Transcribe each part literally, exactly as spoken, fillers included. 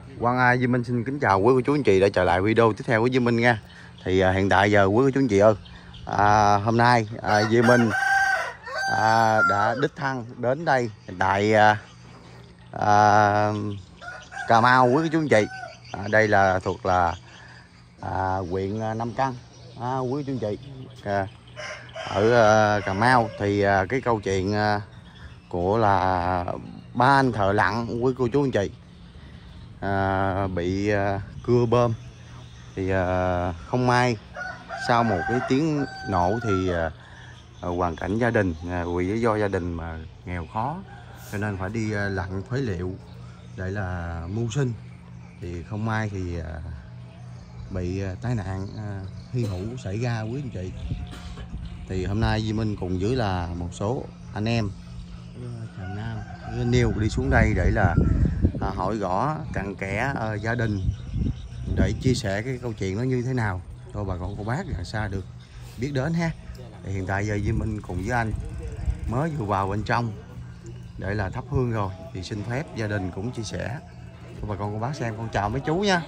Quang Duy Minh xin kính chào quý cô chú anh chị đã trở lại video tiếp theo của Duy Minh nha. Thì à, hiện tại giờ quý cô chú anh chị ơi, à, hôm nay à, Duy Minh à, đã đích thân đến đây tại à, à, Cà Mau quý cô chú anh chị. À, đây là thuộc là à, huyện Nam Căn à, quý cô chú anh chị. À, ở à, Cà Mau thì à, cái câu chuyện à, của là ba anh thợ lặn quý cô chú anh chị à, bị à, cưa bơm thì à, không may sau một cái tiếng nổ thì à, hoàn cảnh gia đình à, vì lý do gia đình mà nghèo khó cho nên phải đi à, lặn phế liệu để là mưu sinh, thì không may thì à, bị à, tai nạn à, hy hữu xảy ra quý anh chị. Thì hôm nay Duy Minh cùng với là một số anh em Tràng Nam nêu đi xuống đây để là à, hỏi rõ cặn kẽ à, gia đình để chia sẻ cái câu chuyện nó như thế nào cho bà con cô bác là xa được biết đến ha. Thì hiện tại giờ Duy Minh cùng với anh mới vừa vào bên trong để là thắp hương rồi, thì xin phép gia đình cũng chia sẻ cho bà con cô bác xem. Con chào mấy chú nha.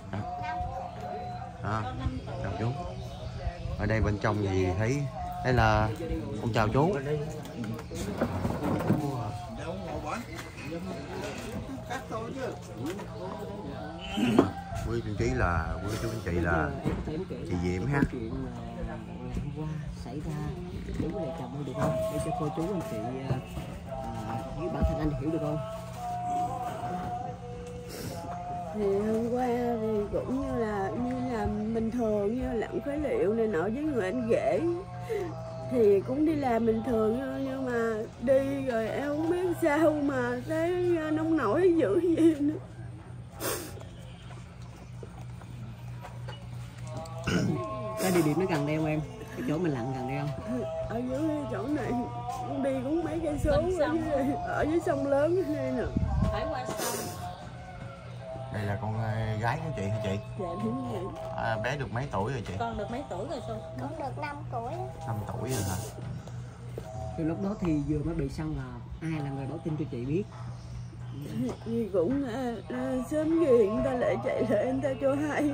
À, chào chú. Ở đây bên trong thì thấy đây là con chào chú. Quý chú chí là quý chú anh chị là chị Diễm ha. Chuyện hôm qua xảy ra đúng là chồng ơi được không? Để cho cô chú anh chị à, với bản thân anh hiểu được không? Thì hôm qua thì cũng như là như là bình thường, như lặn phế liệu này nọ với người anh rể thì cũng đi làm bình thường thôi, nhưng mà đi rồi em không biết sao mà thấy nông nổi dữ gì nữa. Cái địa điểm nó gần đây không em? Cái chỗ mình lặn gần đây không? Ở dưới chỗ này đi cũng mấy cây số ở dưới, ở dưới sông lớn đây nè. Phải qua sông. Đây là con gái của chị hả chị? Dạ đúng vậy. À, bé được mấy tuổi rồi chị? Con được mấy tuổi rồi Xuân? Con được năm tuổi. năm tuổi rồi hả? Từ lúc đó thì vừa mới bị xong là ai là người báo tin cho chị biết? Thì cũng à, à, sớm gì người ta lại chạy lại người ta cho hay.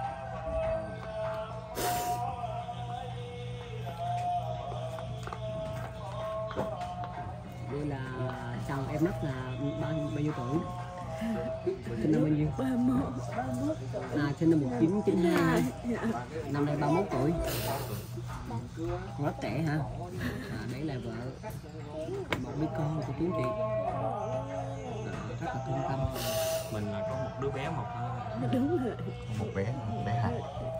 Đây là chồng em mất là bao, bao nhiêu tuổi? Sinh năm bao nhiêu? ba mốt. À, sinh năm một nghìn chín trăm chín mươi hai. Năm nay ba mươi mốt tuổi. Còn rất trẻ hả? À, đấy là vợ một đứa con của chú chị. À, rất là thương tâm. Mình là có một đứa bé một thôi. Đúng rồi. Một bé, một bé hai.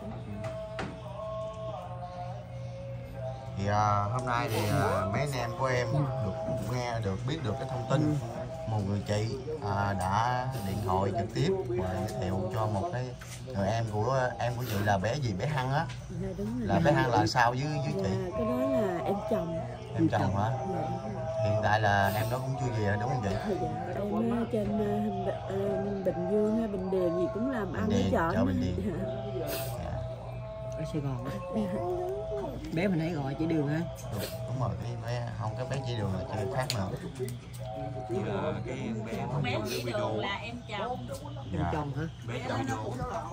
Thì à, hôm nay thì à, mấy anh em của em được nghe được biết được cái thông tin một người chị à, đã điện thoại trực tiếp và giới thiệu cho một cái người em của em của chị là bé gì, bé Hăng á. Dạ, đúng rồi. Là bé Hăng là sao với với chị? Dạ, cái đó là em chồng. Em chồng hả? Dạ. Hiện tại là em đó cũng chưa về đúng không chị? Dạ, em ở trên uh, Bình Dương hay Bình Điền gì cũng làm ăn Điền, chợ. chợ Bình Điền. Dạ. Ở Sài Gòn á. Bé mình nãy gọi chỉ đường hả? Đúng rồi, cái bé không, cái bé chỉ đường là chị khác nữa. Như là cái em bé Con bé trong cái chỉ video đường là em chồng. Em Dạ. chồng hả? bé chồng vô.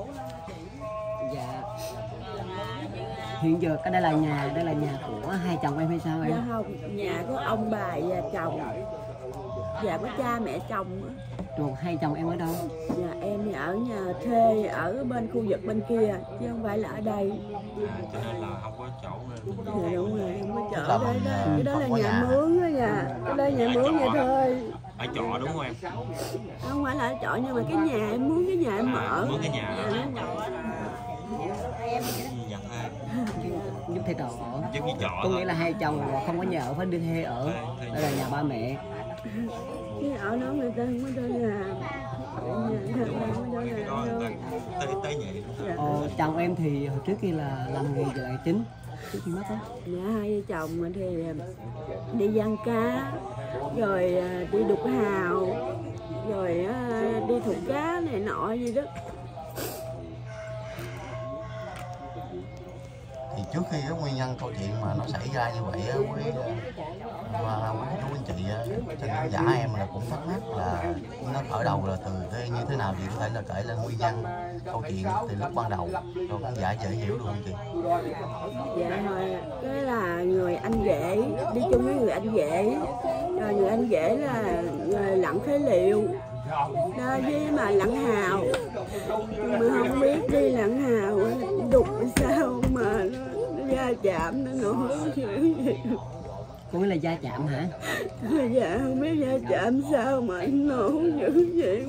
Dạ. Còn à, như, à, Hiện giờ cái đây là nhà, đây là nhà của hai chồng em hay sao em? Dạ không, nhà của ông bà và chồng. Dạ có cha mẹ chồng á. Rồi hai chồng em ở đâu? Dạ em thì ở nhà thuê ở bên khu vực bên kia chứ không phải là ở đây. À, cho nên là không có chỗ nên Dạ đúng rồi, không có Tức chỗ là đấy mình, đó. à, Cái đó là không có nhà nhà. mướn đó nha. Cái đó nhà mướn vậy thôi. ở trọ đúng không em? Không phải là ở trọ nhưng mà cái nhà em mướn, cái nhà em ở. Mướn cái nhà Dạ, đó. đúng rồi. Nhận ai? Giúp thuê trọ ở. Giúp với trọ. Có nghĩa là hai chồng không có nhà ở, phải đi thuê ở. Đây là nhà ba mẹ. Chứ ở đó người ta không có cho nhà. Nhà không có cho Cái nhà đó đâu. người ta tới tới nhẹ. Dạ. Ờ, chồng em thì hồi trước kia là làm nghề về tài chính trước khi mất á. Dạ hai vợ chồng thì đi giăng cá, rồi đi đục hào, rồi đi thục cá này nọ gì đó. Thì trước khi cái nguyên nhân câu chuyện mà nó xảy ra như vậy á, quý Và quý chú anh chị á, trên khán giả em là cũng thắc mắc là nó khởi đầu là từ cái như thế nào, chị có thể là kể lên nguyên nhân câu chuyện từ lúc ban đầu cho khán giả dễ hiểu được không chị? Dạ thôi, cái là người anh rể đi chung với người anh rể, rồi người anh rể là người lặn phế liệu đó với mà lặn hào, mà không biết đi lặn hào đục sao mà nó va chạm nó nổ dữ vậy. Có nghĩa là va chạm hả? Dạ không biết va chạm sao mà nổ dữ vậy.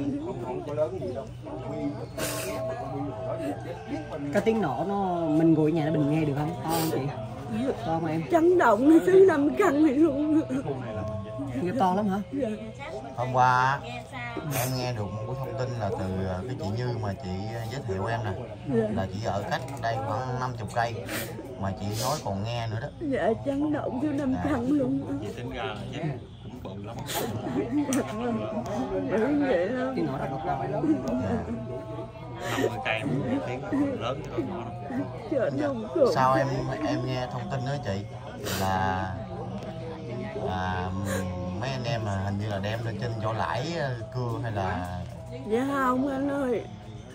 Cái tiếng nổ nó mình ngồi ở nhà nó mình nghe được không? To không chị? To không em? Chấn động xứ năm căn này luôn. Nghe to lắm hả? Dạ. Hôm qua em nghe được một cái thông tin là từ cái chị Như mà chị giới thiệu em nè, là chị ở cách đây khoảng năm mươi cây mà chị nói còn nghe nữa đó. Dạ chấn động xứ năm căn luôn. Vậy tính ra là chắc cũng bự lắm. Dạ, vậy đó. Tiếng nổ rất là to. năm mươi cây tiếng lớn chứ còn nhỏ đâu. Chết không cười. Sao em em nghe thông tin đó chị là à, mấy anh em là hình như là đem lên trên chỗ lãi cưa hay là? Dạ không anh ơi,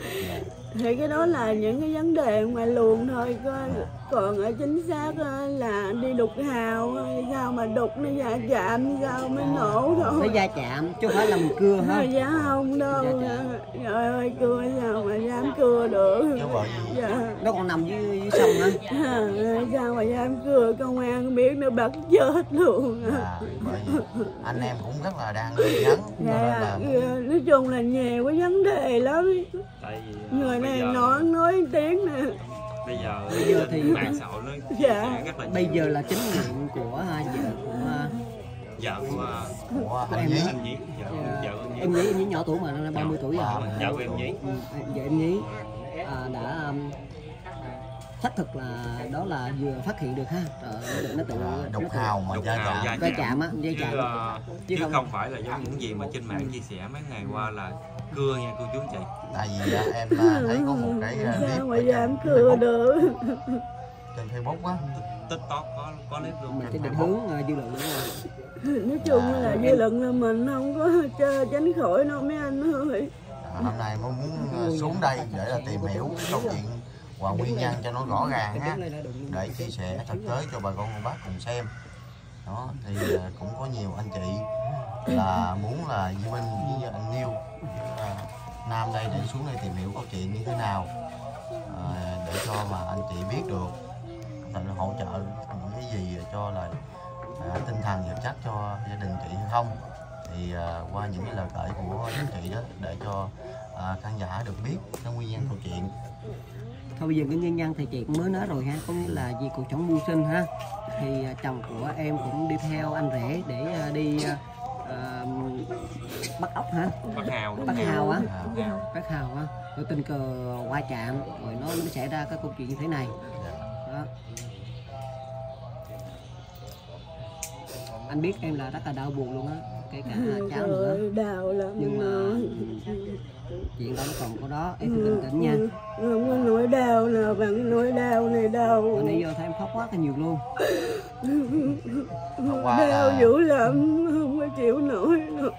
thì cái đó là những cái vấn đề ngoài luồng thôi, còn ở chính xác là đi đục hào sao mà đục nó va chạm sao mới nổ thôi. Nó va chạm chứ không phải là mình cưa hả? Dạ không đâu, trời ơi cưa sao mà dám cưa được. Chứ bởi vì Dạ. Nó còn nằm dưới, dưới sông hả? À, sao mà dám cưa, công an biết nó bắt chết luôn. à, bởi vì anh em cũng rất là đang nghi vấn cho nên Dạ, là nói chung là nhiều cái vấn đề lắm. Tại vì Người bây này giờ, nói nói tiếng nè. bây giờ Bây giờ thì- mạng xã hội nó Dạ. chia sẻ rất là nhiều. Bây giờ là chính miệng của à, vợ của à, Vợ của của em anh Nhí. anh Nhí, vợ vợ anh Nhí. em Nhí, em Nhí nhỏ tuổi mà nó ba mươi tuổi rồi. Vợ của em Nhí. Ừ, vợ em Nhí à, đã um, xác thực là đó là vừa phát hiện được ha. Rồi nó tự À, nó đục tự hào mà Đục va hào, chạm. va va chạm á, va chứ, chạm. ờ, Chứ chứ không- không phải là giống những gì mà trên mạng chia sẻ mấy ngày qua là cưa nha cô chú anh chị. Tại vì à, em à, thấy có một cái à, clip Sao ở mà trên dám cưa Facebook, được. trên Facebook á. TikTok có có clip luôn. Mà cái định hướng uh, dư luận đúng không? Nói chung là dư luận là mình không có chơi tránh khỏi đâu mấy anh ơi. À, hôm nay mới muốn à, xuống đây để là tìm hiểu cái câu chuyện và nguyên nhân cho nó rõ ràng ha, để chia sẻ thực tế cho bà con cô bác cùng xem. Đó thì à, cũng có nhiều anh chị là muốn là Duy Minh với anh Niêu à, Nam đây để xuống đây tìm hiểu câu chuyện như thế nào, à, để cho mà anh chị biết được là hỗ trợ những cái gì cho là à, tinh thần vật chất cho gia đình chị hay không. Thì à, qua những cái lời kể của anh chị đó để cho à, khán giả được biết cái nguyên nhân câu chuyện. Thôi bây giờ cái nguyên nhân thì chị cũng mới nói rồi ha, có nghĩa là vì cuộc sống mưu sinh ha, thì à, chồng của em cũng đi theo anh rể để à, đi à, à, bắt ốc hả? Bắt hào. Bắt hào á, À, bắt hào á, rồi tình cờ qua chạm rồi nó mới xảy ra cái câu chuyện như thế này. Đó. Anh biết em là rất là đau buồn luôn á, kể cả cháu nữa, Trời, đau lắm. nhưng mà chuyện đó nó còn có đó, em phải bình tĩnh nha. Không có nỗi đau nào bằng nỗi đau này đâu. Rồi nãy giờ thấy em khóc quá là nhiều luôn. hôm qua Đau là dữ lắm, không có chịu nổi đâu.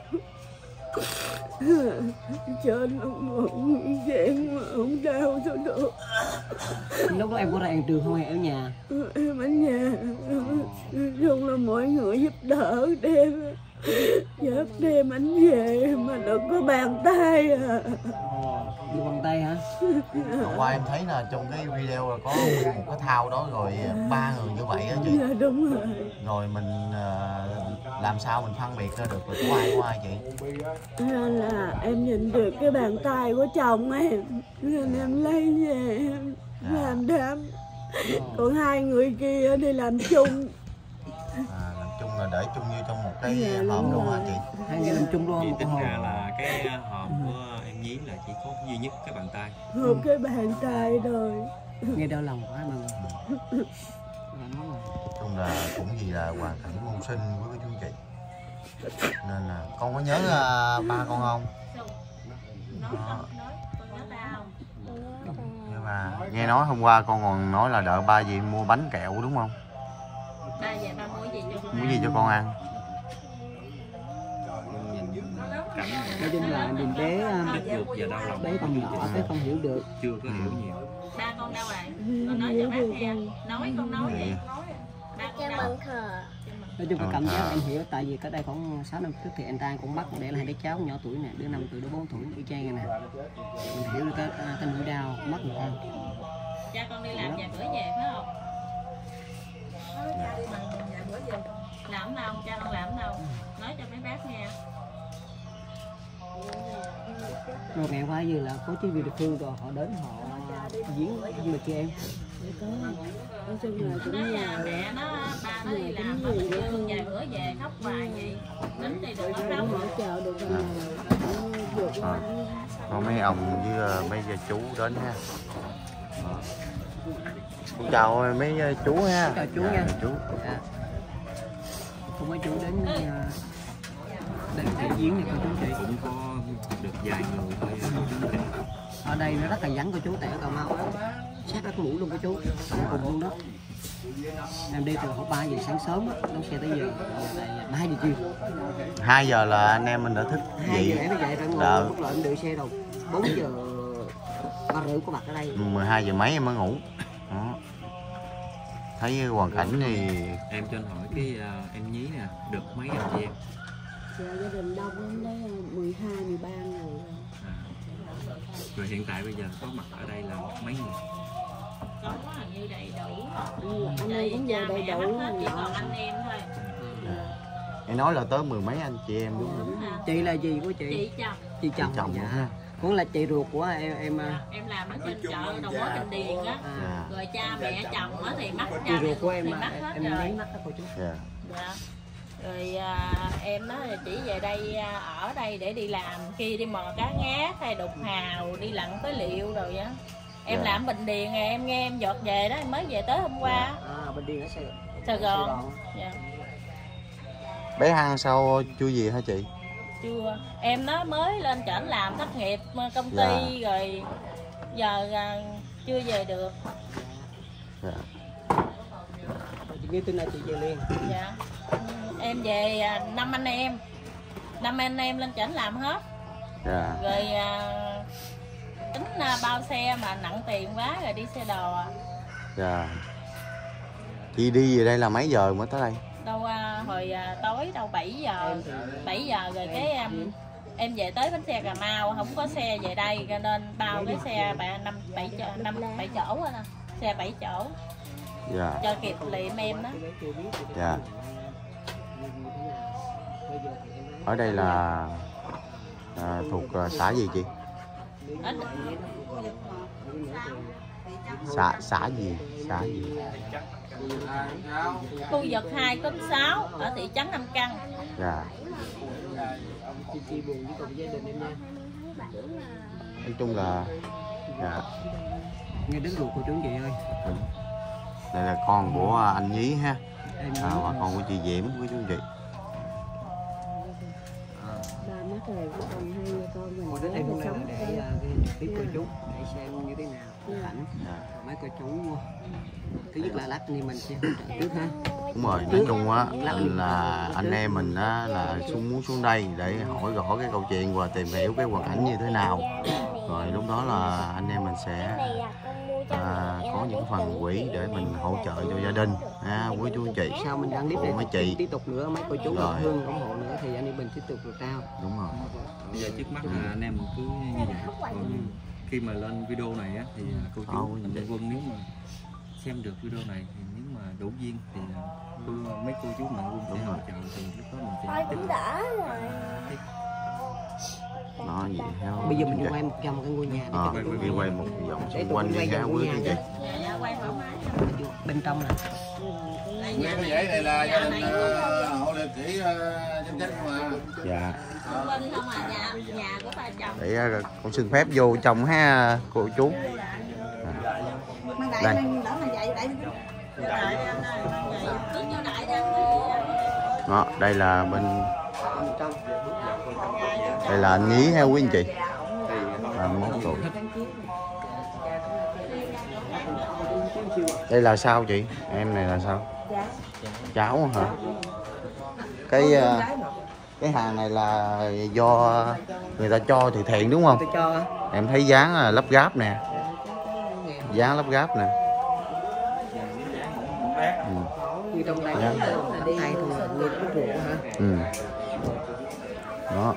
Trên ông chuyện mà không đau sao được. Lúc đó em có ra hiện trường không hay ở nhà? Em ở nhà, chung là mọi người giúp đỡ đem, giúp đem anh về mà đừng có bàn tay à. Đưa bằng tay hả? hôm qua em thấy là trong cái video là có một cái thao đó rồi ba người như vậy á chị, Dạ đúng rồi. rồi mình à, làm sao mình phân biệt ra được là có ai có ai chị? Nên là em nhìn được cái bàn tay của chồng em nên em lấy về em làm đám. Còn hai người kia đi làm chung. À, làm chung là để chung như trong một cái Dạ, hộp đúng luôn rồi. hả chị? Hai người làm chung luôn Vậy một tính hồn. ra là cái hòm của em Nhí là chỉ có duy nhất cái bàn tay. Một cái bàn tay rồi. Nghe đau lòng quá mọi người. Và nó là Nói chung là cũng vì là hoàn cảnh mưu sinh với cái chú chị, nên là con có nhớ uh, ba con không? Đó. Nhưng mà nghe nói hôm qua con còn nói là đợi ba gì mua bánh kẹo đúng không? Ba về ba mua gì cho con Muốn gì cho con ăn? Cảnh Nói chung là mình bé đất ruột và đau lòng. bé còn nhỏ, bé không hiểu được. Chưa có hiểu nhiều. ba con đâu rồi? Con nói cho bác nghe. Nói con nói đi. Ba con đâu? Nói chung cái Ờ, cảm giác thà. em hiểu, tại vì cách đây khoảng sáu năm trước thì anh Trang cũng bắt để là hai đứa cháu nhỏ tuổi nè, đứa năm tuổi, đứa bốn tuổi y chang nè. Mình hiểu được cái cái nỗi đau mất người thân. Cha con đi làm vài bữa về phải không? Làm đâu? Cha con làm đâu? Nói cho mấy bác nghe. Rồi ngày qua như là có chính quyền địa phương rồi họ đến họ diễn du lịch cho em. có nói chung là cũng Nói là à, mẹ nó ba nó đi làm nó bình dương vài bữa về khóc hoài vậy. Tính thì được lắm đâu. hỗ trợ được phần nào nó vượt qua. À. Có mấy ông với ờ, mấy gia chú đến ha. Con chào mấy ờ, chú ha. Chào chú Dạ, nha. chú. Dạ. Không mấy chú đến uh, để biểu diễn này cô chú chị. Cũng có được vài người thôi. Ở đây nó rất là vắng cô chú, tại ở Cà Mau á, sát đất mũi luôn cô chú, cùng luôn đó. Em đi từ khoảng ba giờ sáng sớm á, đón xe tới giờ, tại ba giờ chiều. hai giờ là anh em mình đã thức hai giờ dậy. em mới dậy ra ngồi, Dạ. lúc là em đợi xe rồi, bốn giờ ba rưỡi có mặt ở đây. mười hai giờ mấy em mới ngủ. Đó. Thấy hoàn cảnh thì Em cho anh hỏi cái uh, em nhí nè, được mấy anh chị em? Dạ, gia đình đông lắm đấy, mười hai, mười ba người rồi. À. Rồi hiện tại bây giờ có mặt ở đây là mấy người? Có hình như đầy đủ. Ừ, anh em Vậy cũng cha về đầy mẹ đủ mất hết, chỉ rồi. còn anh em thôi. em nói là tới mười mấy anh chị em đúng không? Đúng hả? Chị là gì của chị? Chị chồng. Chị chồng. Chồng dạ. ha. Cũng là chị ruột của em em à, Em làm ở trên chợ đầu mối Bình Điền á. à, Rồi cha mẹ chồng á thì mắc chị cha ruột của em thì mà mắc hết em rồi. lấy mắt đó cô chú. Dạ. Dạ. Rồi à, em á chỉ về đây à, ở đây để đi làm, khi đi mò cá ngát hay đục hào, đi lặn phế liệu rồi á. Em Dạ. làm Bình Điền rồi em nghe em dọt về đó, em mới về tới hôm qua. À, bên Điền ở Sài, Sài Gòn. Dạ. Bé Hằng sao chưa gì hả chị? Chưa, em nó mới lên trển làm thất nghiệp công ty Dạ. rồi giờ à, chưa về được. Dạ. Chị nghe tin là chị về liền. Dạ. Em về à, năm anh em, năm anh em lên trển làm hết. Dạ. Rồi à, tính à, bao xe mà nặng tiền quá rồi đi xe đò. Dạ. Chị đi về đây là mấy giờ mới tới đây? Đâu à, hồi à, tối đâu bảy giờ, bảy giờ rồi cái em em về tới bến xe Cà Mau không có xe về đây cho nên bao cái xe bạn năm bảy chỗ năm bảy chỗ thôi nè, xe bảy chỗ Dạ. cho kịp liệm em đó. Dạ. Ở đây là à, thuộc à, xã gì chị? Ở Xã xã gì? Xã gì? khu vực hai cúm sáu ở thị trấn Nam Căn. Dạ. Chị chị buồn với cùng gia đình em nha. Nói chung là dạ. Nghe đến ruột cô chú chị ơi. Đây là con của anh Nhí ha. Em À, và con của chị Diễm của chú chị. Ba mắt rồi cũng còn hai người con mình Cô đến đây hôm nay là sống để đây. uh, tiếp cô chú để xem như thế nào cảnh. Dạ. Rồi mấy cô chú thứ nhất là lát thì mình sẽ hỗ trợ trước ha. Đúng rồi, nói chung á là anh em mình á là xuống muốn xuống đây để hỏi rõ cái câu chuyện và tìm hiểu cái hoàn cảnh như thế nào. Rồi lúc đó là anh em mình sẽ à, có những phần quỹ để mình hỗ trợ cho gia đình ha, quý chú anh chị. Sau mình đăng clip Ủa, này mấy chị. tiếp tục nữa mấy cô chú Rồi. thương ủng hộ nữa thì anh em mình tiếp tục được trao. Đúng rồi. Bây giờ trước mắt là anh em cứ như vậy. Còn khi mà lên video này á thì cô chú Ôi, anh vậy. Quân nếu mà xem được video này thì nếu mà đủ duyên thì cô, mấy cô chú mạnh Quân sẽ Đúng hỗ rồi. trợ thì lúc đó mình Thôi sẽ tiếp cũng đã rồi. Nó vậy theo. Bây giờ mình đi quay một trăm cái ngôi nhà để à, cho cô chú đi quay một vòng xung quanh đi ha, quý chú anh chị. Dạ, dạ, quay thoải mái. bên trong nè. Nguyên cái dãy này là gia đình ờ, hộ liệt sĩ chân chất mà. Dạ. Xung quanh không à, nhà nhà của ba chồng. Để à, con xin phép vô trong ha cô chú. Mang đại Đây. lên đó mà dạy đại. Cứ vô đại đang đi. Đó, đây là bên Bên trong. đây là anh Nhí ha quý anh chị. ba mươi mốt tuổi. Đây là sao chị? Em này là sao? Dạ. cháu hả? Cái uh, cái hàng này là do người ta cho từ thiện đúng không? Tôi cho Em thấy dán là lắp ráp nè, dán lắp ráp nè. Ừ. như trong tay Dạ. là đi tay thôi như cái ruột hả? Ừ. Đó.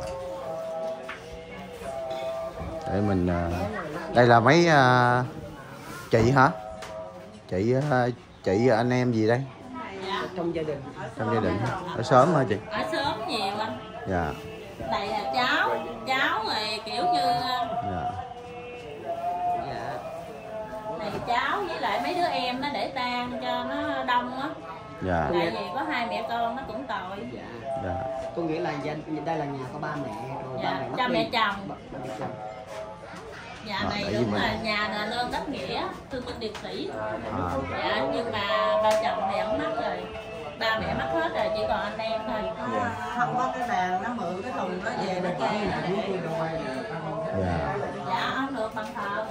Để mình uh, đây là mấy uh, chị hả? Chị uh, chị anh em gì đây? Dạ. Trong gia đình. Trong gia đình ở sớm hả chị? Ở sớm nhiều anh. Dạ. Này là cháu, cháu rồi kiểu như Dạ. Dạ. này cháu với lại mấy đứa em nó để tang cho nó đông á. Dạ. Tại vì có hai mẹ con nó cũng tội. Dạ. Tôi nghĩ là gia, đây là nhà có ba mẹ rồi Dạ, ba mẹ mất cha đi. mẹ chồng. Ba mẹ chồng. Nhà Ờ, này tại vì đúng mình- là nhà là lơn đáp nghĩa, thương binh liệt sĩ. À. Dạ, nhưng mà ba chồng thì ổng mất rồi. Ba mẹ mất hết rồi, chỉ còn anh em thôi. Không có cái bàn nó mượn cái thùng nó về nó kê Dạ. Dạ, không được bằng thờ.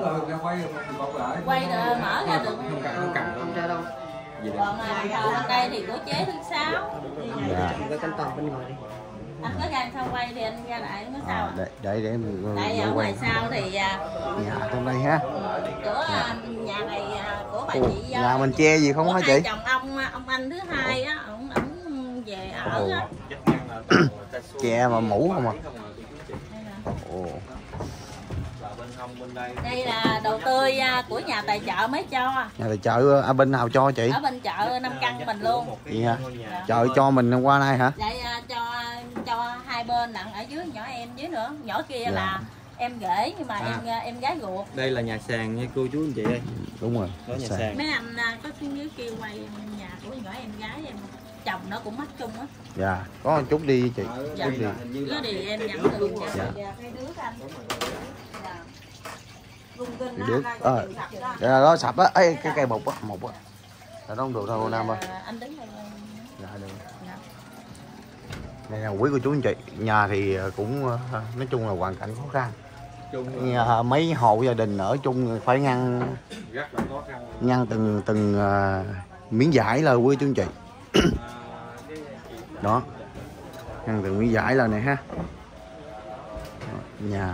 Quay được, mở ra được. Không ra đâu. Còn à, thờ bên đây thì của chế thứ sáu. Dạ. Cái cánh toàn bên ngoài đi. Anh có ra sau quay thì anh ra lại nó sao À, ạ? để để để mình Tại vì ở ngoài sau thì à, nhà trong đây ha. cửa à, nhà này à, của bà Ồ, chị à, nhà mình che gì không của hả hai chị? chồng ông ông anh thứ hai á, ổng ổng về ở Ồ. á. Che mà mũ không à? Ồ. Đây là đồ tươi à, của nhà tài trợ mới cho. Nhà tài trợ ở bên nào cho chị? Ở bên chợ Nam Căn mình luôn. Vậy hả? Dạ. Chợ cho mình hôm qua nay hả? Vậy à, cho cho hai bên lận ở dưới, nhỏ em dưới nữa, nhỏ kia Dạ. là em rể nhưng mà À. em em gái ruột. Đây là nhà sàn nha cô chú anh chị ơi. Đúng rồi. Đó nhà Sàn. sàn. Mấy anh à, có phía dưới kia quay nhà của nhỏ em gái em, chồng nó cũng mất chung á. Dạ. Có một chút đi chị. Dạ. Chút đi. Nó thì em nhận được cho Dạ. dạ. Cái đứa anh. Dạ. Thì được. Ờ. Đây là nó sập á. Ê, cái cây bột á, một á. Là nó không được đâu Nam ơi. À, anh đứng đây. Dạ được. Dạ. Đây là quý cô chú anh chị. Nhà thì cũng nói chung là hoàn cảnh khó khăn. Nhà, mấy hộ gia đình ở chung phải ngăn ngăn từng từng uh, miếng vải là quý chú anh chị. Đó, ngăn từng miếng vải là này ha. Đó, nhà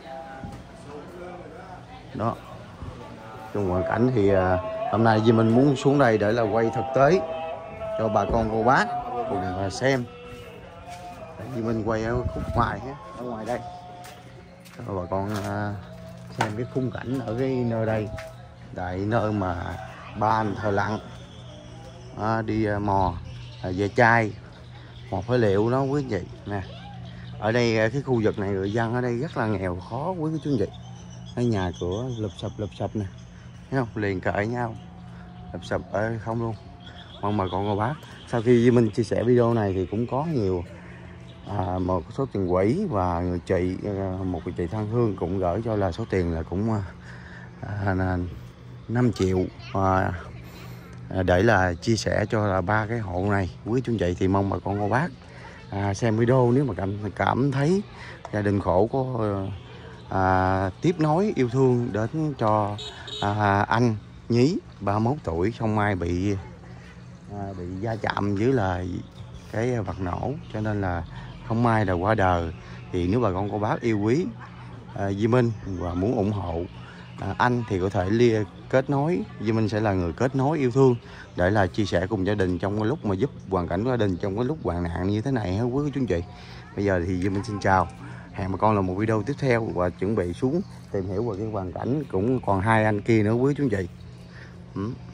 đó, trong hoàn cảnh thì uh, hôm nay Duy Minh muốn xuống đây để là quay thực tế cho bà con cô bác cùng uh, xem. Duy Minh quay ở khúc ngoài ha, ở ngoài đây cho bà con uh, xem cái khung cảnh ở cái nơi đây, tại nơi mà ba anh thợ lặn uh, đi uh, mò uh, về chai một phế liệu đó quý anh chị nè. Ở đây uh, cái khu vực này người dân ở đây rất là nghèo khó quý chú anh chị. Cái nhà cửa lụp sập lụp sập nè, thấy không, liền kề nhau lụp sập ở không luôn. Mong bà con cô bác sau khi Duy Minh chia sẻ video này thì cũng có nhiều à, một số tiền quỹ và người chị một người chị thân thương cũng gửi cho là số tiền là cũng à, là năm triệu à, để là chia sẻ cho là ba cái hộ này quý chú anh chị. Thì mong bà con cô bác à, xem video nếu mà cảm cảm thấy gia đình khổ có à, tiếp nối yêu thương đến cho à, anh Nhí ba mươi mốt tuổi không may bị à, bị va chạm dưới là cái vật nổ cho nên là không may là qua đời. Thì nếu bà con cô bác yêu quý à, Duy Minh và muốn ủng hộ à, anh thì có thể lia kết nối, Duy Minh sẽ là người kết nối yêu thương để là chia sẻ cùng gia đình trong cái lúc mà giúp hoàn cảnh của gia đình trong cái lúc hoạn nạn như thế này ha quý chú anh chị. Bây giờ thì Duy Minh xin chào, hẹn bà con là một video tiếp theo và chuẩn bị xuống tìm hiểu về cái hoàn cảnh cũng còn hai anh kia nữa quý chú anh chị. Ừ.